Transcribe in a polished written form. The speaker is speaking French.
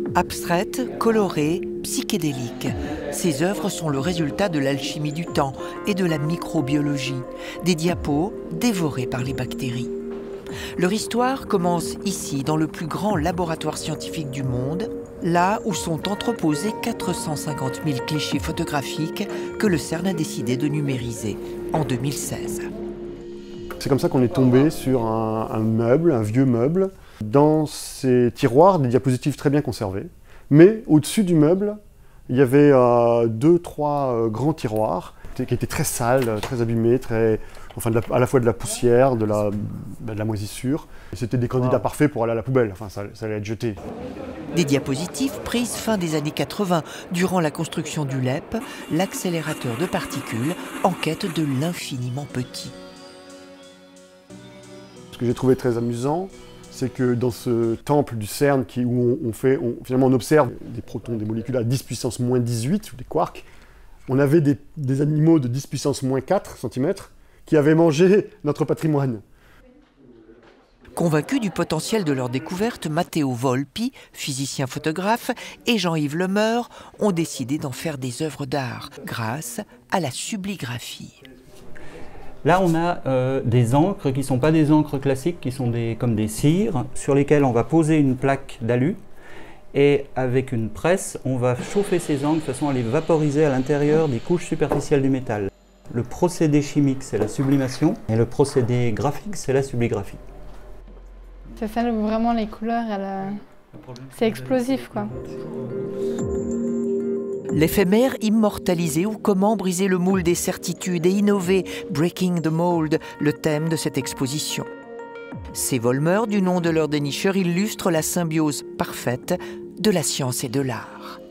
Abstraites, colorées, psychédéliques, ces œuvres sont le résultat de l'alchimie du temps et de la microbiologie, des diapos dévorés par les bactéries. Leur histoire commence ici, dans le plus grand laboratoire scientifique du monde, là où sont entreposés 450 000 clichés photographiques que le CERN a décidé de numériser en 2016. C'est comme ça qu'on est tombé sur un meuble, un vieux meuble. Dans ces tiroirs, des diapositives très bien conservées. Mais au-dessus du meuble, il y avait 2-3 grands tiroirs qui étaient très sales, très abîmés, à la fois de la poussière, de la moisissure. C'était des candidats parfaits pour aller à la poubelle, enfin, ça allait être jeté. Des diapositives prises fin des années 80, durant la construction du LEP, l'accélérateur de particules en quête de l'infiniment petit. Ce que j'ai trouvé très amusant, c'est que dans ce temple du CERN où finalement on observe des protons, des molécules à 10 puissance moins 18, ou des quarks, on avait des animaux de 10 puissance moins 4 cm qui avaient mangé notre patrimoine. Convaincus du potentiel de leur découverte, Matteo Volpi, physicien photographe, et Jean-Yves Lemeur ont décidé d'en faire des œuvres d'art grâce à la subligraphie. Là, on a des encres qui ne sont pas des encres classiques, qui sont comme des cires, sur lesquelles on va poser une plaque d'alu. Et avec une presse, on va chauffer ces encres de façon à les vaporiser à l'intérieur des couches superficielles du métal. Le procédé chimique, c'est la sublimation, et le procédé graphique, c'est la subligraphie. C'est ça, vraiment, les couleurs, c'est explosif, quoi. L'éphémère immortalisé ou comment briser le moule des certitudes et innover, Breaking the Mold, le thème de cette exposition. Ces volmeurs, du nom de leur dénicheur, illustrent la symbiose parfaite de la science et de l'art.